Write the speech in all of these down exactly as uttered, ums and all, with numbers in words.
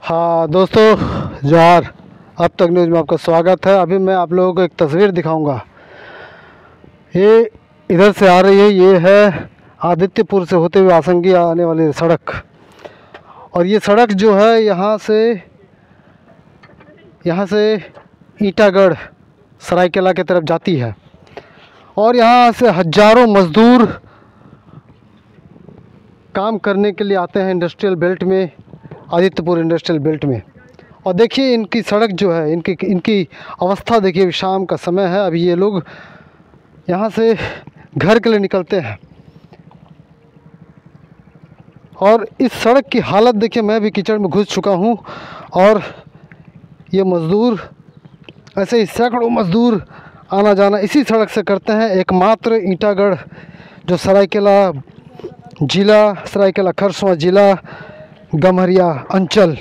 हाँ दोस्तों, जोहार। अब तक न्यूज़ में आपका स्वागत है। अभी मैं आप लोगों को एक तस्वीर दिखाऊंगा। ये इधर से आ रही है, ये है आदित्यपुर से होते हुए आसंगी आने वाली सड़क। और ये सड़क जो है यहाँ से यहाँ से ईटागढ़ सरायकेला की तरफ जाती है। और यहाँ से हजारों मज़दूर काम करने के लिए आते हैं इंडस्ट्रियल बेल्ट में, आदित्यपुर इंडस्ट्रियल बेल्ट में। और देखिए इनकी सड़क जो है, इनकी इनकी अवस्था देखिए। शाम का समय है, अभी ये लोग यहाँ से घर के लिए निकलते हैं। और इस सड़क की हालत देखिए, मैं भी कीचड़ में घुस चुका हूँ। और ये मज़दूर, ऐसे ही सैकड़ों मज़दूर आना जाना इसी सड़क से करते हैं। एकमात्र ईटागढ़ जो सरायकेला जिला, सरायकेला खरसवां जिला गम्हरिया अंचल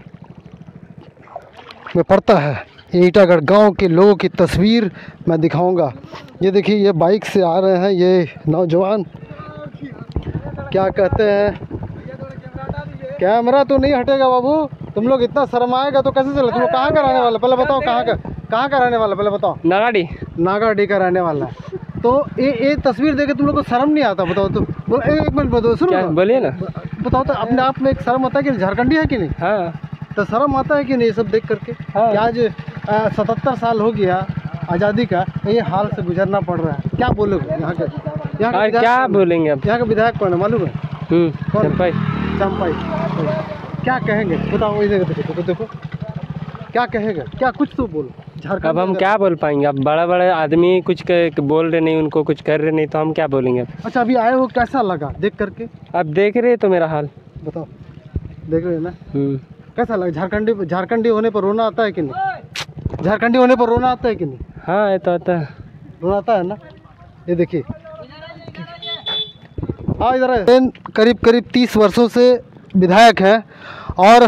में पड़ता है। ये ईटागढ़ गांव के लोगों की तस्वीर मैं दिखाऊंगा। ये देखिए, ये बाइक से आ रहे हैं ये नौजवान। क्या कहते हैं, कैमरा तो नहीं हटेगा बाबू। तुम लोग इतना शर्माएगा तो कैसे चले। तुम लोग कहाँ का रहने वाला, पहले बताओ। कहाँ का कहाँ का रहने वाला, पहले बताओ। नागाडी नागाडी का रहने वाला है। तो ये ये तस्वीर देखे तुम लोग को शर्म नहीं आता? बताओ तो। बोलो, एक मिनट बताओ, सुनो बोलिए ना। बताओ तो, अपने आप में एक शर्म होता है कि झारखंडी है कि नहीं? हाँ, तो शर्म आता है कि नहीं सब देख करके? हाँ। कि आज सतहत्तर साल हो गया आज़ादी का, ये हाल से गुजरना पड़ रहा है। क्या बोलोगे यहाँ के? यहाँ और क्या बोलेंगे अब? यहाँ का विधायक कौन है मालूम है? हम्म, कौन? चंपाई। चंपाई। क्या कहेंगे बताओ। वही देखो देखो देखो, क्या कहेगा? क्या कुछ तो बोलो। झारखंड अब हम क्या बोल पाएंगे? अब बड़ा बड़ा आदमी कुछ कर, बोल रहे नहीं, उनको कुछ कर रहे नहीं, तो हम क्या बोलेंगे अब? अच्छा, अभी आए हो, कैसा लगा देख करके? अब देख रहे तो मेरा हाल बताओ। देख रहे हो ना? हम्म, कैसा लगा? झारखंडी झारखंडी होने पर रोना आता है कि नहीं? झारखंडी होने पर रोना आता है कि नहीं? हाँ, ये तो आता है। रोना आता है ना। ये देखिए, हाँ इधर है। करीब करीब तीस वर्षों से विधायक है और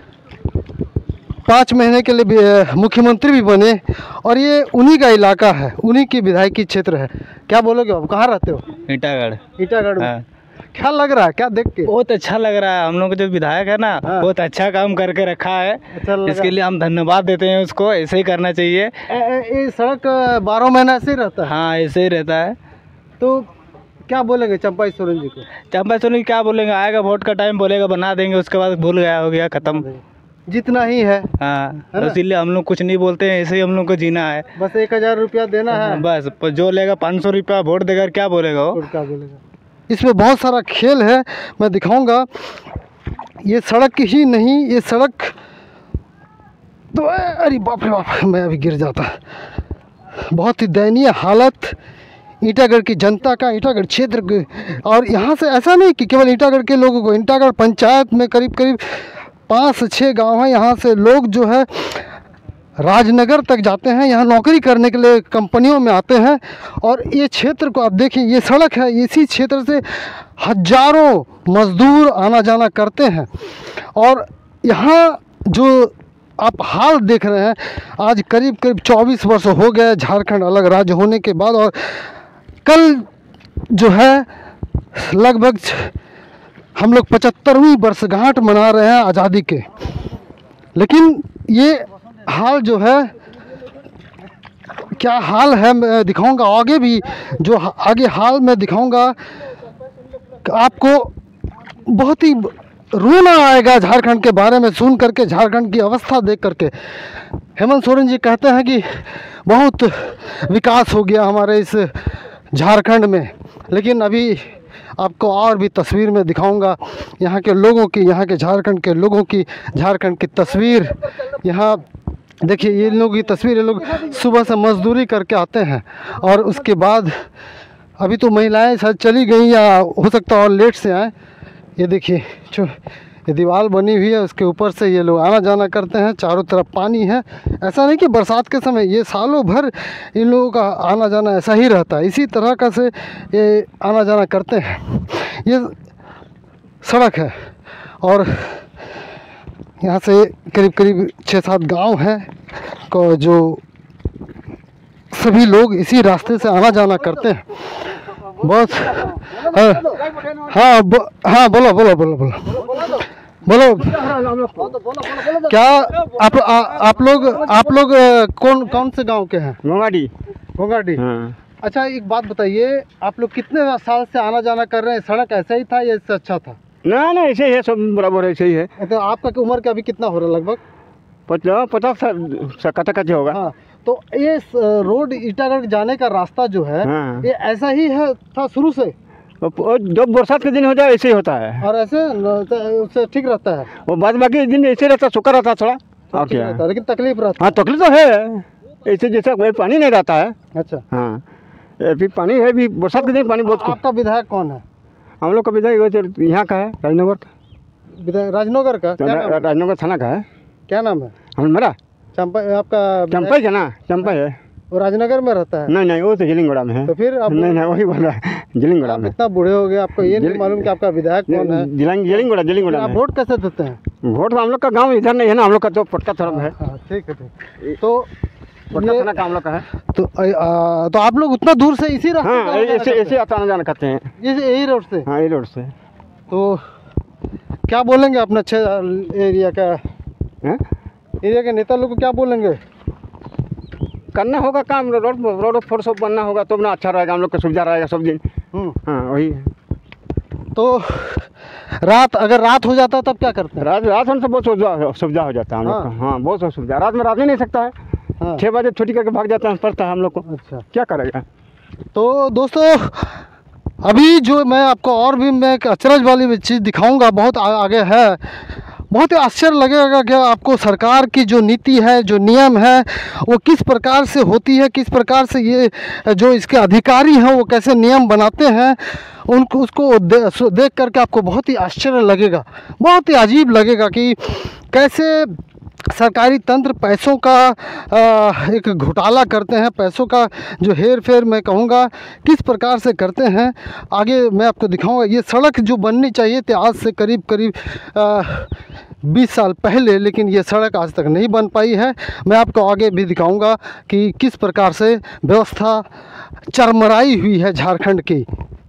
पाँच महीने के लिए मुख्यमंत्री भी बने। और ये उन्हीं का इलाका है, उन्हीं की विधायकी क्षेत्र है। क्या बोलोगे आप? कहाँ रहते हो? ईटागढ़। ईटागढ़ में। हाँ। क्या लग रहा है, क्या देख के? बहुत अच्छा लग रहा है। हम लोग जो विधायक है ना, हाँ। बहुत अच्छा काम करके रखा है। अच्छा लगा। इसके लिए हम धन्यवाद देते हैं उसको। ऐसे ही करना चाहिए। ये सड़क बारह महीना ऐसे ही रहता है? हाँ, ऐसे ही रहता है। तो क्या बोलेंगे चंपाई सोरेन जी को? चंपा सोनी क्या बोलेंगे? आएगा वोट का टाइम, बोलेगा बना देंगे, उसके बाद भूल गया, हो गया, खत्म। जितना ही है। हाँ, इसीलिए हम लोग कुछ नहीं बोलते हैं। ऐसे ही हम लोग को जीना है। बस एक हजार रुपया देना है। बस जो लेगा पाँच सौ रुपया वोट देगा, क्या बोलेगा वो? क्या बोलेगा? इसमें बहुत सारा खेल है, मैं दिखाऊंगा। ये सड़क ही नहीं, ये सड़क तो, अरे बाप रे बाप, मैं अभी गिर जाता। बहुत ही दयनीय हालत ईटागढ़ की जनता का, ईटागढ़ क्षेत्र के। और यहाँ से ऐसा नहीं कि केवल ईटागढ़ के लोगों को, ईटागढ़ पंचायत में करीब करीब पाँच से छः गाँव हैं। यहाँ से लोग जो है राजनगर तक जाते हैं, यहाँ नौकरी करने के लिए कंपनियों में आते हैं। और ये क्षेत्र को आप देखिए, ये सड़क है, इसी क्षेत्र से हजारों मज़दूर आना जाना करते हैं। और यहाँ जो आप हाल देख रहे हैं, आज करीब करीब चौबीस वर्ष हो गए झारखंड अलग राज्य होने के बाद। और कल जो है लगभग हम लोग पचहत्तरवीं वर्षगांठ मना रहे हैं आज़ादी के। लेकिन ये हाल जो है, क्या हाल है मैं दिखाऊंगा आगे भी। जो आगे हाल मैं दिखाऊंगा आपको, बहुत ही रोना आएगा झारखंड के बारे में सुन करके, झारखंड की अवस्था देख करके। हेमंत सोरेन जी कहते हैं कि बहुत विकास हो गया हमारे इस झारखंड में। लेकिन अभी आपको और भी तस्वीर में दिखाऊंगा यहाँ के लोगों की, यहाँ के झारखंड के लोगों की, झारखंड की तस्वीर। यहाँ देखिए, ये लोगों की तस्वीर। ये लोग सुबह से मजदूरी करके आते हैं और उसके बाद, अभी तो महिलाएं शायद चली गई या हो सकता है और लेट से आए। ये देखिए, जो ये दीवार बनी हुई है, उसके ऊपर से ये लोग आना जाना करते हैं। चारों तरफ पानी है। ऐसा नहीं कि बरसात के समय, ये सालों भर इन लोगों का आना जाना ऐसा ही रहता है। इसी तरह का से ये आना जाना करते हैं। ये सड़क है और यहाँ से करीब करीब छः सात गांव हैं को, जो सभी लोग इसी रास्ते से आना जाना करते हैं। बहुत हाँ हाँ, ब, हाँ बोलो बोलो बोलो बोलो बोलो क्या आप आ, आप लोग आप लोग अ, कौन कौन से गांव के हैं? मोगाड़ी। घोंघाटी। हाँ। अच्छा एक बात बताइए, आप लोग कितने साल से आना जाना कर रहे हैं? सड़क ऐसा ही था या इससे अच्छा था? ना ना ऐसे ही है, सब बराबर ऐसे ही है। तो आपका उम्र का अभी कितना हो रहा है लगभग? पचास पचास साल कटा कच्चे होगा। हाँ, तो ये स- रोड ईटागढ़ जाने का रास्ता जो है हाँ। ये ऐसा ही है था शुरू से? वो जब बरसात के दिन हो जाए ऐसे ही होता है। और ऐसे न- तो उससे ठीक रहता है? वो बाद बाकी दिन ऐसे रहता, सूखा रहता थोड़ा। और ठीक क्या? रहता है, लेकिन तकलीफ रहता हाँ तकलीफ तो है, ऐसे जैसा कोई पानी नहीं रहता है। है। अच्छा, हाँ अभी पानी है, भी बरसात के दिन पानी बहुत कम। आपका विधायक कौन है? हम लोग का विधायक यहाँ का है, राजनगर का। विधायक राजनगर का? क्या नाम है? राजनगर थाना का है। क्या नाम है? हमारा चंपा आपका चंपा विधायक- है ना, चंपा है। वो राजनगर में रहता है? नहीं नहीं वो तो जिलिंगोड़ा में है। तो फिर आप नहीं नहीं वही बोल रहा है, जिलिंगोड़ा आप में। इतना बूढ़े हो गए, आपको ये नहीं जिल- मालूम कि आपका विधायक कौन है? जिलिंग जिलिंगोड़ा फिर जिलिंगोड़ा आप में। वोट कैसे देते हैं? वोट तो हम लोग का गांव इधर नहीं है ना, हम लोग का तो पटका तरफ है। हाँ, ठीक है ठीक। तो पटका ये- थाना का हम लोग का है। तो आ, तो आप लोग उतना दूर से इसी रास्ते हाँ से आना जाना ऐसे करते ऐसे आना जाना करते हैं। हैं? ये यही रोड से? हाँ ये रोड से। तो क्या बोलेंगे अपना छः एरिया का हैं? एरिया के नेता लोग को क्या बोलेंगे? करना होगा काम, रोड रोड फोर सब बनना होगा तो ना अच्छा रहेगा, हम लोग का सुविधा रहेगा सब दिन। हम्म, हाँ वही है। तो रात अगर रात हो जाता तब क्या करते हैं? रात रात होने से बहुत सुविधा सुविधा हो जाता है हम लोग हाँ। का। हाँ बहुत सुविधा, रात में रात ही नहीं सकता है। हाँ, छः बजे छुट्टी करके भाग जाता है, पड़ता है हम लोग को। अच्छा। क्या करेगा? तो दोस्तों अभी जो मैं आपको और भी मैं एक अचरज वाली चीज़ दिखाऊंगा, बहुत आ, आगे है। बहुत ही आश्चर्य लगेगा कि आपको सरकार की जो नीति है, जो नियम है, वो किस प्रकार से होती है, किस प्रकार से ये जो इसके अधिकारी हैं वो कैसे नियम बनाते हैं, उनको उसको दे, सो- देख करके आपको बहुत ही आश्चर्य लगेगा, बहुत ही अजीब लगेगा कि कैसे सरकारी तंत्र पैसों का आ, एक घोटाला करते हैं, पैसों का जो हेर फेर मैं कहूँगा किस प्रकार से करते हैं। आगे मैं आपको दिखाऊंगा। ये सड़क जो बननी चाहिए थी आज से करीब करीब बीस साल पहले, लेकिन ये सड़क आज तक नहीं बन पाई है। मैं आपको आगे भी दिखाऊंगा कि किस प्रकार से व्यवस्था चरमराई हुई है झारखंड की।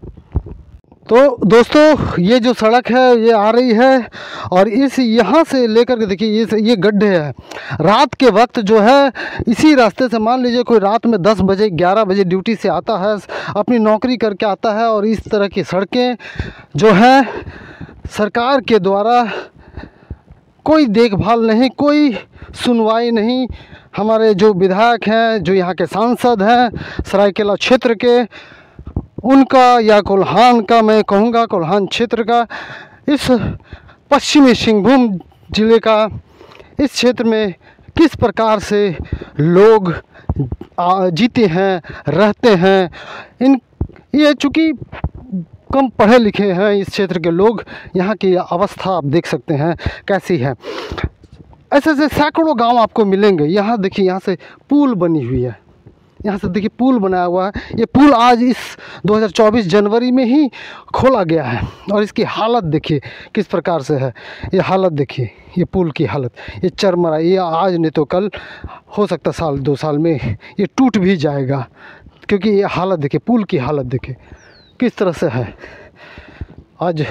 तो दोस्तों ये जो सड़क है ये आ रही है और इस यहाँ से लेकर के देखिए ये ये गड्ढे हैं। रात के वक्त जो है इसी रास्ते से, मान लीजिए कोई रात में दस बजे ग्यारह बजे ड्यूटी से आता है, अपनी नौकरी करके आता है, और इस तरह की सड़कें जो हैं सरकार के द्वारा कोई देखभाल नहीं, कोई सुनवाई नहीं। हमारे जो विधायक हैं, जो यहाँ के सांसद हैं सरायकेला क्षेत्र के, उनका या कोल्हान का, मैं कहूँगा कोल्हान क्षेत्र का, इस पश्चिमी सिंहभूम जिले का इस क्षेत्र में किस प्रकार से लोग आ, जीते हैं, रहते हैं। इन ये चूँकि कम पढ़े लिखे हैं इस क्षेत्र के लोग, यहाँ की अवस्था आप देख सकते हैं कैसी है। ऐसे ऐसे सैकड़ों गांव आपको मिलेंगे। यहाँ देखिए, यहाँ से पुल बनी हुई है, यहाँ से देखिए पुल बनाया हुआ है। ये पुल आज इस दो हज़ार चौबीस जनवरी में ही खोला गया है और इसकी हालत देखिए किस प्रकार से है। ये हालत देखिए, ये पुल की हालत, ये चरमरा, ये आज नहीं तो कल, हो सकता साल दो साल में ये टूट भी जाएगा, क्योंकि ये हालत देखिए, पुल की हालत देखिए किस तरह से है। आज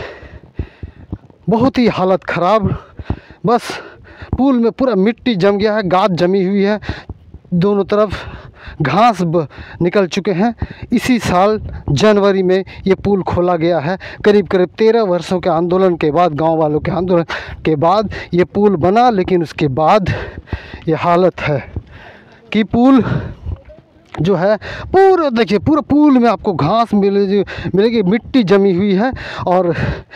बहुत ही हालत ख़राब, बस पुल में पूरा मिट्टी जम गया है, गाद जमी हुई है, दोनों तरफ घास ब- निकल चुके हैं। इसी साल जनवरी में ये पुल खोला गया है। करीब करीब तेरह वर्षों के आंदोलन के बाद, गांव वालों के आंदोलन के बाद ये पुल बना, लेकिन उसके बाद ये हालत है कि पुल जो है पूरा देखिए, पूरा पुल में आपको घास मिले मिलेगी, मिट्टी जमी हुई है। और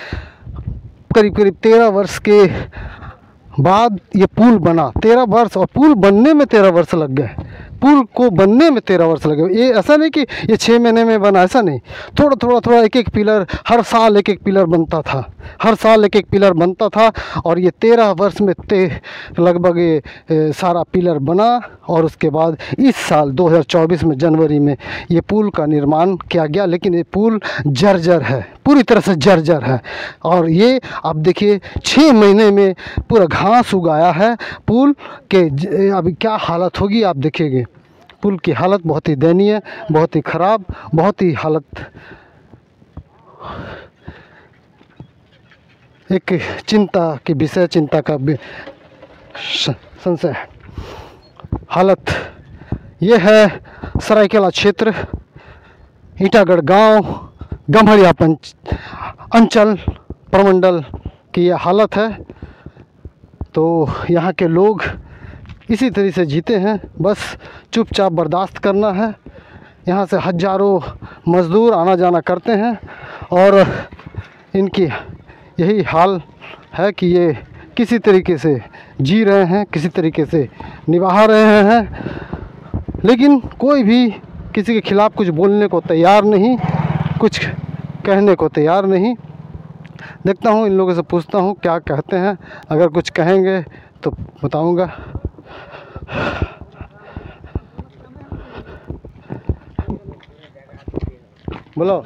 करीब करीब तेरह वर्ष के बाद ये पुल बना, तेरह वर्ष, और पुल बनने में तेरह वर्ष लग गए, पुल को बनने में तेरह वर्ष लगे। ये ऐसा नहीं कि ये छः महीने में बना, ऐसा नहीं, थोड़ा थोड़ा थोड़ा एक एक पिलर, हर साल एक एक पिलर बनता था, हर साल एक एक पिलर बनता था, और ये तेरह वर्ष में ते लगभग ये ए, सारा पिलर बना। और उसके बाद इस साल दो हज़ार चौबीस में जनवरी में ये पुल का निर्माण किया गया, लेकिन ये पुल जर्जर है, पूरी तरह से जर्जर है। और ये आप देखिए छः महीने में पूरा घास उगाया है पुल के, ज- अभी क्या हालत होगी आप देखिएगा। पुल की हालत बहुत ही दयनीय, बहुत ही ख़राब, बहुत ही हालत। एक चिंता की विषय, चिंता का वि- स- संशय है। हालत ये है सरायकेला क्षेत्र, ईटागढ़ गांव, गम्हरिया पंच अंचल प्रमंडल की यह हालत है। तो यहाँ के लोग इसी तरह से जीते हैं, बस चुपचाप बर्दाश्त करना है। यहाँ से हजारों मज़दूर आना जाना करते हैं और इनकी यही हाल है कि ये किसी तरीके से जी रहे हैं, किसी तरीके से निभा रहे हैं, लेकिन कोई भी किसी के खिलाफ़ कुछ बोलने को तैयार नहीं, कुछ कहने को तैयार नहीं। देखता हूँ, इन लोगों से पूछता हूँ क्या कहते हैं, अगर कुछ कहेंगे तो बताऊँगा। बोलो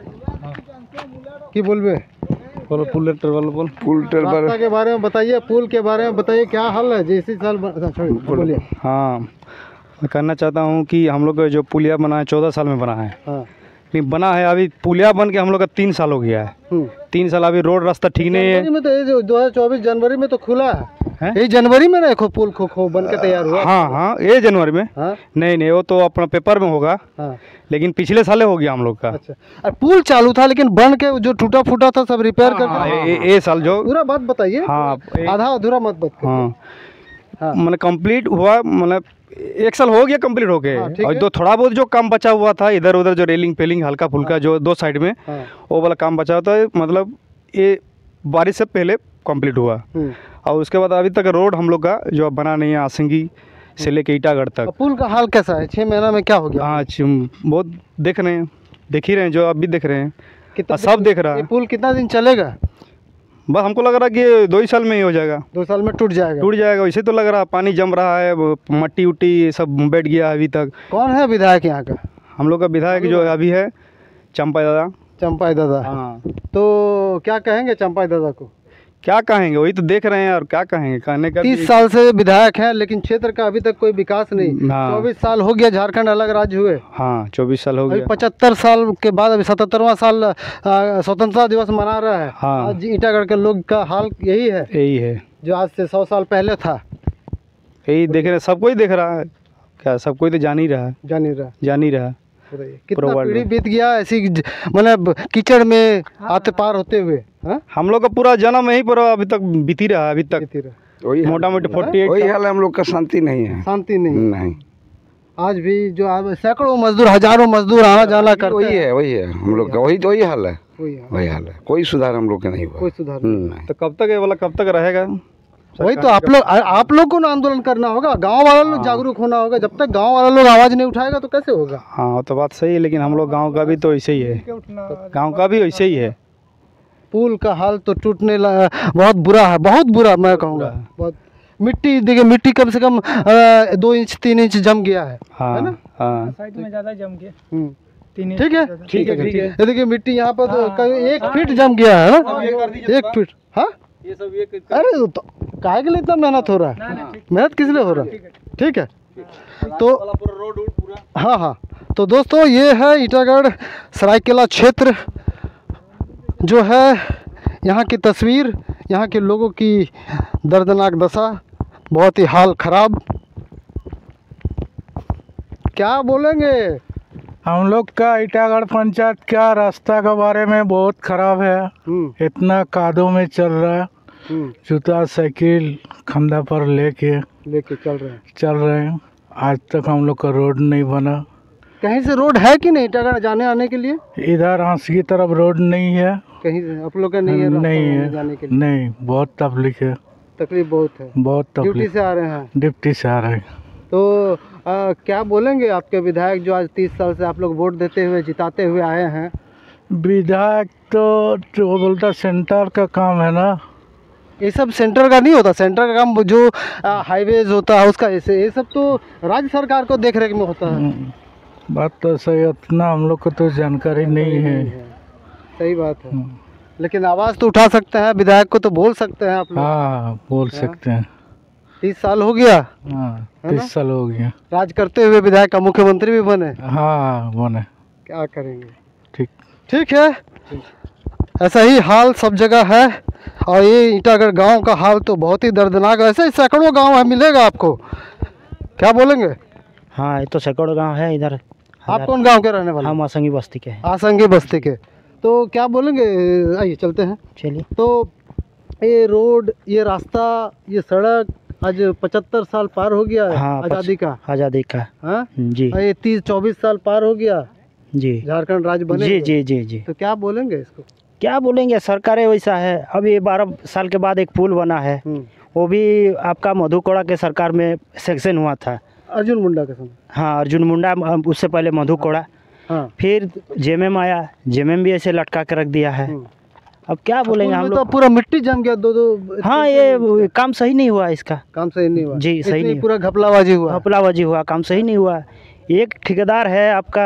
की बोलबे, बोलो पुल लेटर वाला बोल पुल टर रास्ता के बारे में बताइए, पुल के बारे में बताइए, क्या हाल है जैसे साल ब- अच्छा, छोड़िए, बोलिए। हाँ, मैं कहना चाहता हूँ कि हम लोग का जो पुलिया बना है चौदह साल में बना है, हाँ। नहीं बना है अभी पुलिया बन के हम लोग का तीन साल हो गया है। हम्म। तीन साल अभी रोड रास्ता ठीक नहीं जनवरी है। में तो ये जो दो हज़ार चौबीस जनवरी में तो खुला है, हैं? यही जनवरी में ना खो पुल खो खो बन के तैयार हुआ। हाँ हाँ, ये जनवरी में। हाँ नहीं नहीं, वो तो अपना पेपर में होगा, हाँ। लेकिन पिछले साल हो गया हम लोग का। अच्छा, और पुल चालू था लेकिन बन के जो टूटा फूटा था सब रिपेयर हाँ, करके। ये ये साल जो पूरा बात बताइए, हाँ आधा अधूरा मत बात करिए। हाँ हाँ। मतलब कंप्लीट हुआ, मतलब एक साल हो गया कंप्लीट हो गया। हाँ, ठीक और है। जो थोड़ा बहुत जो काम बचा हुआ था इधर उधर, जो रेलिंग पेलिंग हल्का फुल्का जो दो साइड में, हाँ। वो वाला काम बचा हुआ था, मतलब ये बारिश से पहले कंप्लीट हुआ। हम्म। और उसके बाद अभी तक रोड हम लोग का जो बना नहीं है, आसिंगी से लेके ईटागढ़ तक। और पुल का हाल कैसा है, छः महीना में क्या हो गया? हाँ अच्छी- बहुत देख रहे हैं, देख ही रहे हैं, जो अभी देख रहे हैं, कितना और सब देख रहा ये है। पुल कितना दिन चलेगा? बस हमको लग रहा है कि दो ही साल में ही हो जाएगा, दो साल में टूट जाएगा। टूट जाएगा। वैसे तो लग रहा है पानी जम रहा है, वो मट्टी उट्टी सब बैठ गया है अभी तक। कौन है विधायक यहाँ का? हम लोग का विधायक जो अभी है चंपा दादा। चंपाई दादा। हाँ, तो क्या कहेंगे चंपाई दादा को? क्या कहेंगे, वही तो देख रहे हैं, और क्या कहेंगे, कहने का तीस साल से विधायक हैं लेकिन क्षेत्र का अभी तक कोई विकास नहीं। हाँ। चौबीस साल हो गया झारखंड अलग राज्य हुए, हाँ चौबीस साल हो अभी गया। पचहत्तर साल के बाद अभी सतहत्तरवां साल आ, स्वतंत्रता दिवस मना रहा है। हाँ। आज ईटागढ़ के लोग का हाल यही है यही है, जो आज से सौ साल पहले था। यही देख रहे हैं, सब कोई देख रहा है, क्या सब कोई तो जान ही रहा है, जान ही रहा। जान ही रहा है। कितना वर्ल्ड पीढ़ी में। बीत गया ऐसी ज- मतलब कीचड़ में आते पार होते हुए। हाँ? हम लोग का पूरा जन्म यहीं पर अभी तक बीती रहा है, अभी तक बीती रहा। वही मोटा मोटी फोर्टी वही एट। हाल है, हम लोग का शांति नहीं है। शांति नहीं। नहीं, आज भी जो अब सैकड़ों मजदूर, हजारों मजदूर आना जाना करते वही हैं। है, वही है हम लोग का, वही तो वही हाल है, वही है। वही हाल है। कोई सुधार हम लोग का नहीं हुआ। कोई सुधार नहीं। नहीं। तो कब तक ये वाला कब तक रहेगा? वही तो आप लोग आप लोग को ना आंदोलन करना होगा, गांव वाला लोग जागरूक होना होगा। जब तक गांव वाला लोग आवाज नहीं उठाएगा तो कैसे होगा? हाँ वो तो बात सही है, लेकिन हम लोग गांव का भी तो ऐसे ही है, गांव का भी वैसे ही है। पुल का हाल तो टूटने लगा, बहुत बुरा है, बहुत बुरा मैं कहूँगा। बहुत मिट्टी देखिए, मिट्टी कम से कम अ, दो इंच तीन इंच जम गया है। हाँ हाँ साइड में ज़्यादा जम के हम्म। तीन ठीक है, ठीक है, ठीक है। ये देखिए मिट्टी यहाँ पर तो कहीं एक फीट जम गया है ना, एक फीट। हाँ, ये सब ये अरे तो काहे के लिए इतना मेहनत हो रहा है? मेहनत किस लिए हो रहा है? ठीक है, तो रोड पूरा। हाँ हाँ, तो दोस्तों ये है ईटागढ़ सरायकेला क्षेत्र जो है, यहाँ की तस्वीर, यहाँ के लोगों की दर्दनाक दशा, बहुत ही हाल खराब। क्या बोलेंगे? हम लोग का ईटागढ़ पंचायत का रास्ता के बारे में बहुत खराब है। हम्म, इतना कादों में चल रहा है, हम्म, जूता साइकिल कंधा पर लेके लेके चल रहे हैं। चल रहे हैं। आज तक हम लोग का रोड नहीं बना। कहीं से रोड है कि नहीं ईटागढ़ जाने आने के लिए? इधर आंस की तरफ रोड नहीं है। कहीं से आप लोग का नहीं है? रास्ता नहीं आने जाने के है, लिए नहीं, बहुत तकलीफ है, तकलीफ बहुत है। बहुत ड्यूटी तकलीफ। से आ रहे हैं डिप्टी से आ रहे हैं। तो आ, क्या बोलेंगे आपके विधायक जो आज तीस साल से आप लोग वोट देते हुए जिताते हुए आए हैं? विधायक तो जो बोलता सेंटर का काम है ना, ये सब सेंटर का नहीं होता, सेंटर का काम जो हाईवेज होता है उसका, ऐसे ये सब तो राज्य सरकार को देख रेख में होता है। हम्म, बात तो सही, उतना हम लोग को तो जानकारी नहीं है। सही बात है, हम्म, लेकिन आवाज़ तो उठा सकते हैं, विधायक को तो बोल सकते हैं आप लोग। हाँ बोल सकते हैं। तीस साल हो गया हाँ है ना? तीस साल हो गया। राज करते हुए विधायक का मुख्यमंत्री भी बने, हाँ बने। क्या करेंगे? ठीक। ठीक है। ऐसा ही हाल सब जगह है। और ये ईटागढ़ गांव का हाल तो बहुत ही दर्दनाक है। ऐसे ही सैकड़ों गांव है, मिलेगा आपको। क्या बोलेंगे? हाँ, ये तो सैकड़ों गांव है इधर। आप कौन गांव के रहने वाले? हम आसंगी बस्ती के हैं। आसंगी बस्ती के। तो क्या बोलेंगे? आइए चलते हैं। चलिए। तो ये रोड, ये रास्ता, ये सड़क आज पचहत्तर साल पार हो गया है। हाँ, आज़ादी का आज़ादी का। हाँ जी। और ये तीस चौबीस साल पार हो गया जी। झारखंड राज्य बने जी हुए। जी जी जी। तो क्या बोलेंगे इसको? क्या बोलेंगे, सरकारें वैसा है। अब ये बारह साल के बाद एक पुल बना है, हम्म, वो भी आपका मधुकोड़ा के सरकार में सेक्शन हुआ था। अर्जुन मुंडा के समय। हाँ, अर्जुन मुंडा, उससे पहले मधुकोड़ा, हाँ। फिर जेएमएम आया, जेएमएम भी ऐसे लटका के रख दिया है। हम्म। अब क्या बोलेंगे हम तो लोग। पूरा मिट्टी जम गया दो दो। हाँ, ये काम सही नहीं हुआ इसका। काम सही नहीं हुआ जी, सही इसलिए नहीं पूरा घपलाबाजी हुआ। घपलाबाजी हुआ, काम सही नहीं हुआ। एक ठेकेदार है आपका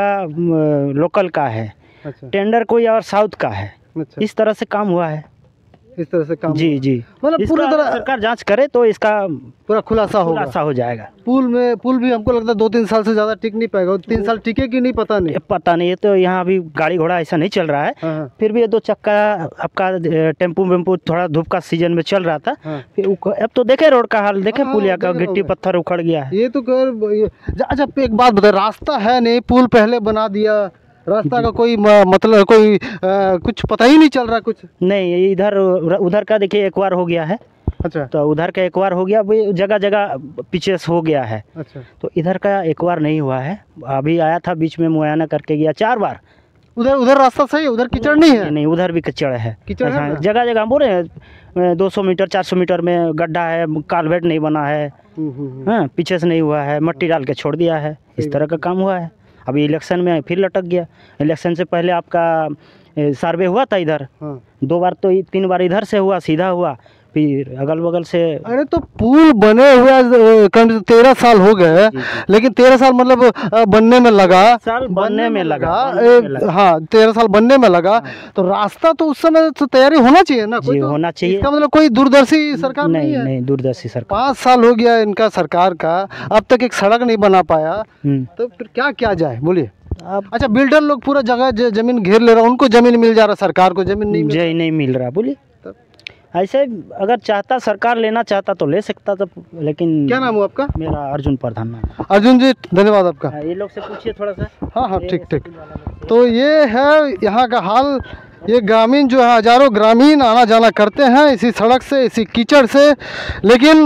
म, लोकल का है, अच्छा टेंडर कोई और साउथ का है। अच्छा, इस तरह से काम हुआ है। इस तरह से काम जी हुआ। जी। मतलब इसका पूरी तरह सरकार जांच करे तो इसका पूरा खुलासा होगा। खुलासा हो जाएगा। पुल में पुल भी हमको लगता है दो तीन साल से ज्यादा टिक नहीं पाएगा। तीन साल टिके कि नहीं पता नहीं। ये पता नहीं, ये तो यहाँ अभी गाड़ी घोड़ा ऐसा नहीं चल रहा है। हाँ, हाँ, फिर भी ये दो चक्का आपका टेम्पू वेम्पू थोड़ा धूप का सीजन में चल रहा था। हाँ। फिर उ- अब तो देखे रोड का हाल, देखे हाँ, पुलिया का देख रहा हूँ गिट्टी मैं। पत्थर उखड़ गया है। ये तो कर ये- अच्छा एक बात बताए, रास्ता है नहीं, पुल पहले बना दिया, रास्ता का कोई म- मतलब कोई आ, कुछ पता ही नहीं चल रहा कुछ। नहीं, इधर उधर का देखिए एक बार हो गया है, अच्छा तो उधर का एक बार हो गया, अभी जगह जगह पीछे से हो गया है। अच्छा। तो इधर का एक बार नहीं हुआ है। अभी आया था बीच में, मुआयना करके गया चार बार। उधर उधर रास्ता सही है, उधर कीचड़ नहीं है। नहीं, उधर भी कीचड़ है। कीचड़ है हाँ, ना? जगह जगह हम बोल रहे हैं दो सौ मीटर चार सौ मीटर में गड्ढा है, कालवेट नहीं बना है। हम्म, हम्म, हम्म। हाँ, पीछे से नहीं हुआ है, मट्टी डाल के छोड़ दिया है। इस तरह का काम हुआ है। अभी इलेक्शन में फिर लटक गया। इलेक्शन से पहले आपका ए, सर्वे हुआ था इधर, हाँ। दो बार तो तीन बार इधर से हुआ, सीधा हुआ, फिर अगल बगल से। अरे तो पुल बने हुए आज, अ, कम से तेरह साल हो गए, लेकिन तेरह साल मतलब अ, बनने में लगा साल बनने में लगा, ए, बनने में लगा। हाँ तेरह साल बनने में लगा। तो रास्ता तो उस समय तो तैयारी होना चाहिए ना। कोई जी, तो होना चाहिए। इसका मतलब कोई दूरदर्शी सरकार नहीं, नहीं है। नहीं, दूरदर्शी सरकार। पाँच साल हो गया इनका सरकार का, अब तक एक सड़क नहीं बना पाया। हम्म। तो फिर क्या क्या जाए बोलिए? अब अच्छा बिल्डर लोग पूरा जगह ज- जमीन घेर ले रहा, उनको जमीन मिल जा रहा, सरकार को जमीन नहीं मिल। जय नहीं मिल रहा, बोलिए। तब? ऐसे अगर चाहता, सरकार लेना चाहता तो ले सकता था, लेकिन। क्या नाम हुआ आपका? मेरा अर्जुन प्रधान नाम है। अर्जुन जी धन्यवाद आपका। हाँ, ये लोग से पूछिए थोड़ा सा। हाँ हाँ ठीक ठीक। तो ये है यहाँ का हाल। ये ग्रामीण जो है, हजारों ग्रामीण आना जाना करते हैं इसी सड़क से, इसी कीचड़ से, लेकिन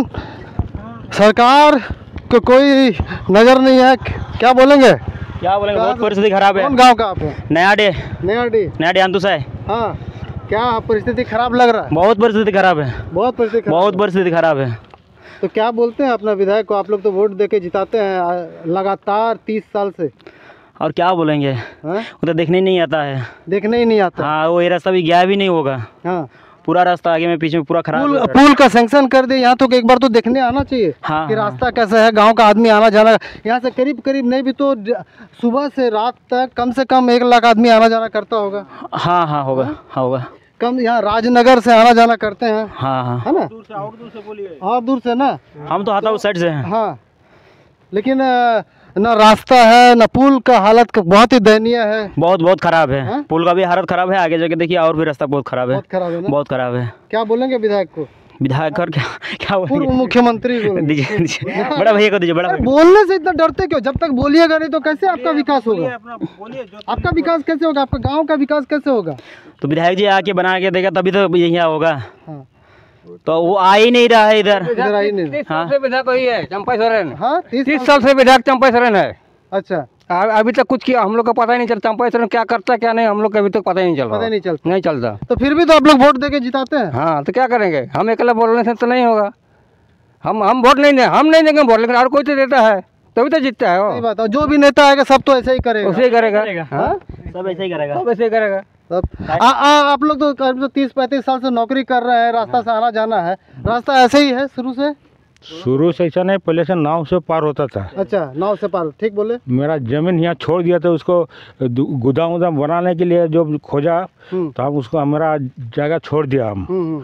सरकार को कोई नज़र नहीं है। क्या बोलेंगे? क्या बोलेंगे, कहाँ बहुत से- परिस्थिति खराब है। कौन गांव का आप हैं? नया डे नया डी। नया डे अंतुसा है। हाँ, क्या परिस्थिति खराब लग रहा है? बहुत परिस्थिति खराब है, बहुत परिस्थिति खराब बहुत है। परिस्थिति खराब है। तो क्या बोलते हैं अपना विधायक को? आप लोग तो वोट दे के जिताते हैं आ, लगातार तीस साल से। और क्या बोलेंगे, हाँ? वो तो देखने ही नहीं आता है। देखने ही नहीं आता। हाँ, वो ये रास्ता भी गया भी नहीं होगा। हाँ, पूरा रास्ता आगे में पीछे में पूरा खराब पुल है। पुल का सैंक्शन कर दे यहाँ, तो एक बार तो देखने आना चाहिए हाँ, कि हाँ। रास्ता कैसा है। गांव का आदमी आना जाना यहाँ से करीब करीब नहीं भी तो ज- सुबह से रात तक कम से कम एक लाख आदमी आना जाना करता होगा। हाँ हाँ होगा, हाँ होगा। कम यहाँ राजनगर से आना जाना करते हैं, हाँ हाँ, है ना? और दूर से ना। हम तो हाथा उस साइड से हैं। हाँ, लेकिन अ, ना रास्ता है ना पुल का हालत का बहुत ही दयनीय है। बहुत बहुत खराब है। हाँ? पुल का भी हालत खराब है, आगे जाके देखिए और भी रास्ता बहुत खराब है। बहुत खराब है ना। बहुत खराब है। क्या बोलेंगे विधायक को? विधायक और क्या क्या पूर्व बोलेंगे? मुख्यमंत्री को? दीजिए दीजिए, बड़ा भैया को दीजिए, बड़ा अरे भैया। बोलने से इतना डरते क्यों? जब तक बोलिएगा नहीं तो कैसे आपका विकास होगा? आपका विकास कैसे होगा? आपका गांव का विकास कैसे होगा? तो विधायक जी आके बना के देगा तभी तो यही होगा। हाँ, तो वो आ ही नहीं रहा है इधर। इधर आई नहीं। हाँ, विधायक वही है चंपा सोरेन। हाँ, तीस तीस साल से विधायक चंपा सोरेन है। अच्छा, आ- अभी तक कुछ किया हम लोग का पता ही नहीं चलता। चंपा सोरेन क्या करता क्या नहीं, हम लोग का अभी तक पता ही नहीं चल रहा। पता नहीं चलता। नहीं चलता। तो फिर भी तो आप लोग वोट देके जिताते हैं। हाँ, तो क्या करेंगे? हम अकेला बोलने से तो नहीं होगा। हम हम वोट नहीं दे हम नहीं देंगे वोट, लेकिन और कोई तो देता है तभी तो जीतता है सही वो। बात है। जो भी नेता आएगा सब तो ऐसे ही करेगा। उसे ही करेगा। हाँ, सब ऐसे ही करेगा। सब ऐसे ही करेगा। सब आ, आ, आप लोग तो करीब तो तीस पैंतीस साल से नौकरी कर रहे हैं, रास्ता से आना जाना है, रास्ता ऐसे ही है शुरू से? शुरू से ऐसा नहीं, पहले से नाव से पार होता था। अच्छा, नाव से पार, ठीक बोले। मेरा जमीन यहाँ छोड़ दिया था, उसको दु- गोदाम उदाम बनाने के लिए जो खोजा हम्म, तो हम उसको हमारा जगह छोड़ दिया हम। हम्म, हम्म।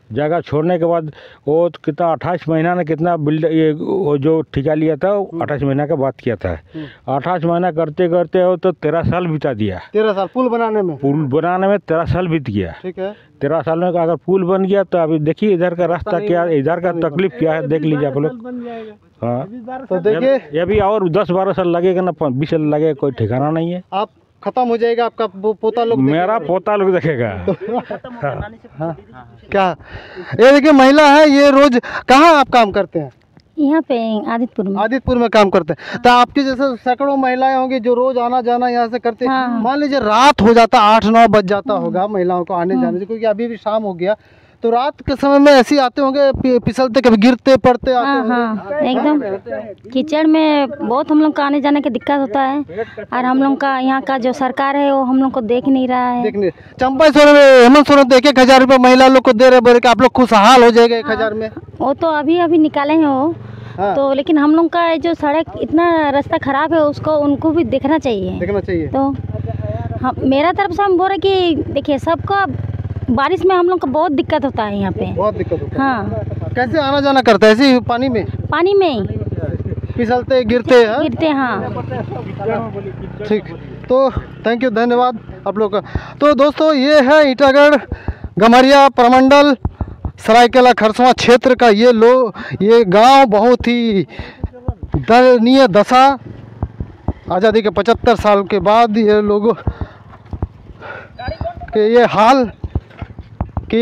जगह छोड़ने के बाद वो तो कितना अट्ठाईस महीना ने कितना बिल्ड ये वो जो ठेका लिया था वो अट्ठाईस महीना का बात किया था। अट्ठाईस महीना करते करते हो तो तेरह साल बिता दिया। तेरह साल पुल बनाने में पुल बनाने में तेरह साल बीत गया। ठीक है। तेरह साल में अगर पुल बन गया तो अभी देखिए इधर का रास्ता क्या है, इधर का तकलीफ क्या है, देख लीजिए आप लोग। हाँ तो देखिए ये भी और दस बारह साल लगेगा ना, बीस साल लगेगा, कोई ठिकाना नहीं है। आप खत्म हो जाएगा आपका पो- पोता लोग मेरा पोता लोग देखेगा। हाँ। क्या ये देखिए महिला है, ये रोज कहाँ आप काम करते हैं? यहाँ पे आदितपुर में। आदितपुर में काम करते हैं। तो आपके जैसे सैकड़ों महिलाएं होंगी जो रोज आना जाना यहाँ से करते हैं। हाँ। मान लीजिए रात हो जाता, आठ नौ बज जाता होगा महिलाओं को आने जाने से, क्योंकि अभी भी शाम हो गया, तो रात के समय में ऐसे आते होंगे पि- फिसलते, कभी गिरते पड़ते आते हाँ होंगे। हाँ एकदम कीचड़ में बहुत हम लोग का आने जाने की दिक्कत होता है, और हम लोग का यहाँ का जो सरकार है वो हम लोग को देख नहीं रहा है। देखने चंपा सोरेन में हेमंत सोरेन तो एक एक हजार रुपये महिला लोग को दे रहे, बोले कि आप लोग खुशहाल हो जाएगा एक हजार में। वो तो अभी अभी निकाले हैं वो। हाँ। तो लेकिन हम लोग का जो सड़क इतना रास्ता खराब है उसको उनको भी देखना चाहिए। देखना चाहिए। तो हम मेरा तरफ से हम बोल रहे कि देखिए सबका बारिश में हम लोग को बहुत दिक्कत होता है यहाँ पे। बहुत दिक्कत होता हाँ है। कैसे आना जाना करते हैं ऐसे ही पानी में पानी में ही फिसलते गिरते हैं? गिरते हाँ। ठीक, तो थैंक यू, धन्यवाद आप लोग का। तो दोस्तों ये है ईटागढ़ गम्हरिया प्रमंडल सरायकेला खरसवां क्षेत्र का ये लो ये गांव, बहुत ही दयनीय दशा। आज़ादी के पचहत्तर साल के बाद ये लोगों के ये हाल कि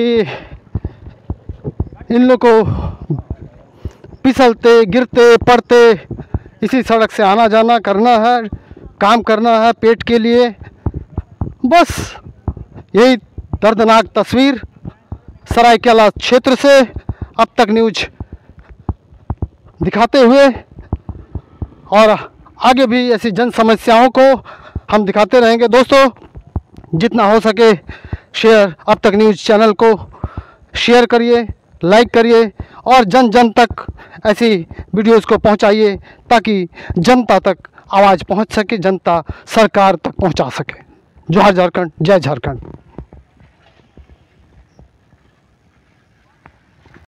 इन लोग को फिसलते गिरते पड़ते इसी सड़क से आना जाना करना है, काम करना है पेट के लिए। बस यही दर्दनाक तस्वीर सरायकेला क्षेत्र से अब तक न्यूज दिखाते हुए, और आगे भी ऐसी जन समस्याओं को हम दिखाते रहेंगे। दोस्तों जितना हो सके शेयर अब तक न्यूज़ चैनल को शेयर करिए, लाइक करिए और जन जन तक ऐसी वीडियोज़ को पहुंचाइए ताकि जनता तक आवाज़ पहुंच सके, जनता सरकार तक पहुंचा सके। जोहार झारखंड, जय झारखंड।